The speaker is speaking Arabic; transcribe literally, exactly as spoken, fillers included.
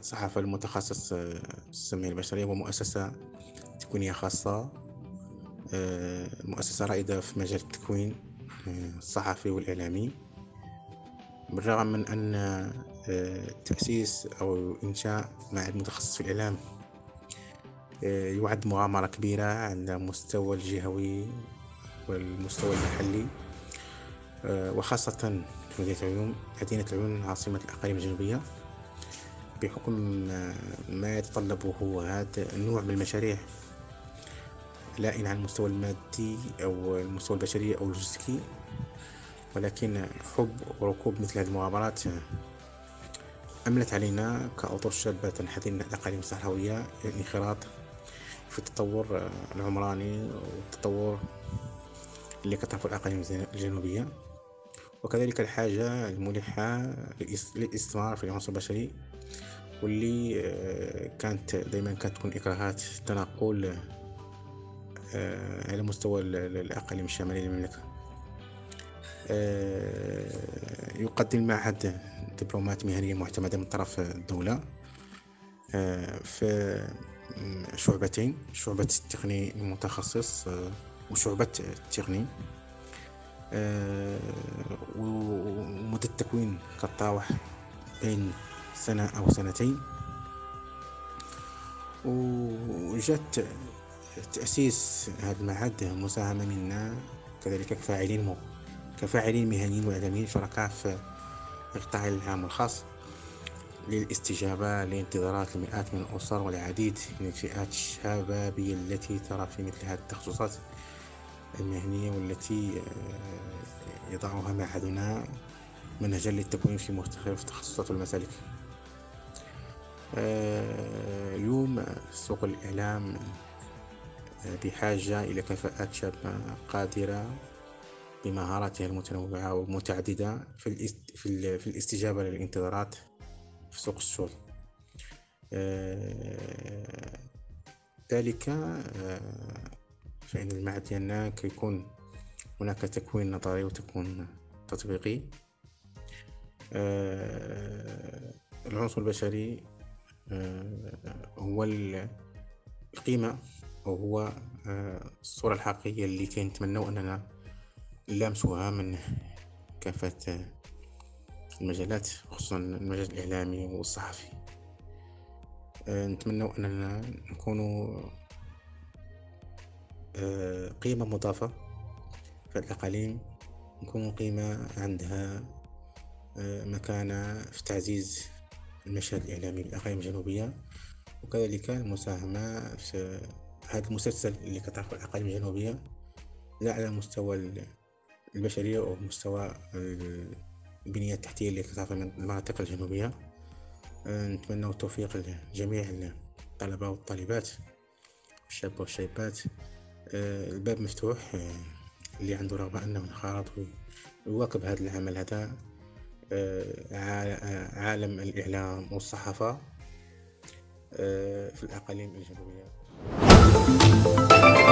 الصحافة المتخصص آه، في التنمية البشرية هو مؤسسة تكوينية خاصة، آه، مؤسسة رائدة في مجال التكوين آه، الصحفي والإعلامي. بالرغم من أن آه، تأسيس أو إنشاء معهد متخصص في الإعلام آه، يعد مغامرة كبيرة على المستوى الجهوي والمستوى المحلي، آه، وخاصة في مدينة عيون مدينة عيون عاصمة الأقاليم الجنوبية، بحكم آه، ما يتطلبه هذا النوع من المشاريع، لا إن على المستوى المادي أو المستوى البشري أو اللوجستيكي، ولكن حب وركوب مثل هذه المغامرات أملت علينا كأطر شابة تنحدر من الأقاليم الصحراوية الانخراط في التطور العمراني والتطور اللي كتعرف الأقاليم الجنوبية، وكذلك الحاجة الملحة للاستثمار في العنصر البشري، واللي كانت دائما كانت تكون إكراهات التنقل على مستوى الأقاليم الشمالية للمملكة. يقدم المعهد دبلومات مهنية معتمدة من طرف الدولة في شعبتين، شعبة التقني المتخصص وشعبة التقني، ومدة التكوين كتراوح بين سنة أو سنتين. وجات تأسيس هذا المعهد مساهمة منا كذلك كفاعلين كفاعلين مهنيين وإعلاميين شركاء في القطاع العام والخاص للاستجابة لانتظارات المئات من الأسر والعديد من الفئات الشبابية التي ترى في مثل هذه التخصصات المهنية، والتي يضعها معهدنا منهجا للتكوين في مختلف التخصصات والمسالك. اليوم سوق الإعلام بحاجة إلى كفاءات شابة قادرة بمهاراتها المتنوعة والمتعددة في, في الاستجابة للانتظارات في سوق الشغل. ذلك فإن المعهد ديالنا كيكون هناك تكوين نظري وتكوين تطبيقي. العنصر البشري هو القيمة أو هو الصورة الحقيقية اللي كنتمنوا أننا نلامسوها من كافة المجالات، خصوصا المجال الإعلامي والصحفي. نتمنوا أننا نكونوا قيمة مضافة في الأقاليم، نكونوا قيمة عندها مكانة في تعزيز المشهد الإعلامي بالأقاليم الجنوبية، وكذلك المساهمة في هذا المسلسل اللي كتعرف الأقاليم الجنوبية لا على مستوى البشرية أو مستوى البنية التحتية اللي كتعرف المناطق الجنوبية. نتمنى التوفيق لجميع الطلبة والطالبات الشابة والشابات. الباب مفتوح، اللي عنده رغبة أنه ينخرط ويواكب هذا العمل هذا، عالم الإعلام والصحافة في الأقاليم الجنوبية.